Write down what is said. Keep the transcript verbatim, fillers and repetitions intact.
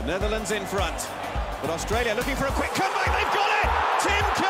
Netherlands in front, but Australia looking for a quick comeback. They've got it! Tim